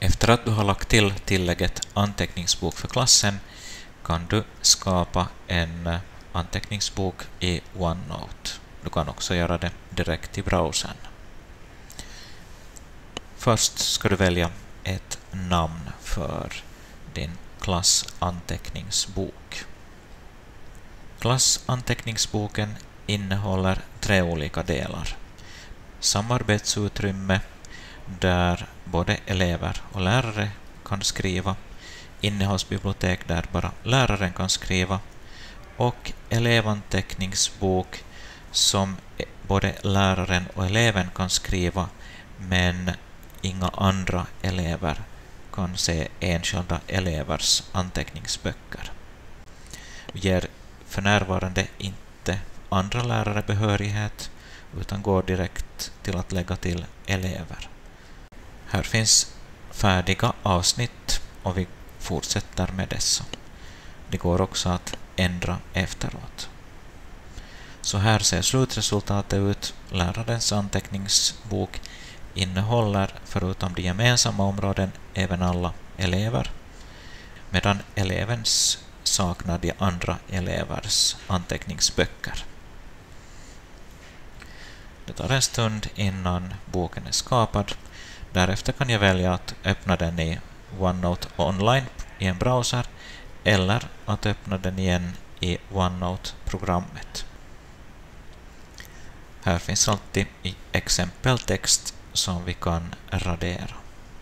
Efter att du har lagt till tillägget anteckningsbok för klassen kan du skapa en anteckningsbok i OneNote. Du kan också göra det direkt i browsern. Först ska du välja ett namn för din klassanteckningsbok. Klassanteckningsboken innehåller 3 olika delar. Samarbetsutrymme där både elever och lärare kan skriva, innehållsbibliotek där bara läraren kan skriva och elevanteckningsbok som både läraren och eleven kan skriva men inga andra elever kan se enskilda elevers anteckningsböcker. Vi ger för närvarande inte andra lärare behörighet utan går direkt till att lägga till elever. Här finns färdiga avsnitt och vi fortsätter med dessa. Det går också att ändra efteråt. Så här ser slutresultatet ut. Lärarens anteckningsbok innehåller förutom de gemensamma områden även alla elever, medan elevens saknar de andra elevers anteckningsböcker. Det tar en stund innan boken är skapad. Därefter kan jag välja att öppna den i OneNote online i en browser eller att öppna den igen i OneNote-programmet. Här finns alltid exempeltext som vi kan radera.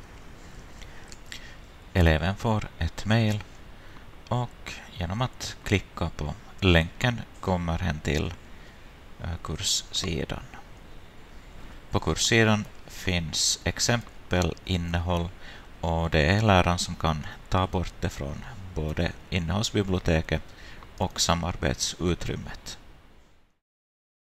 Eleven får ett mejl och genom att klicka på länken kommer hen till kurssidan. På kurssidan finns exempelinnehåll och det är läraren som kan ta bort det från både innehållsbiblioteket och samarbetsutrymmet.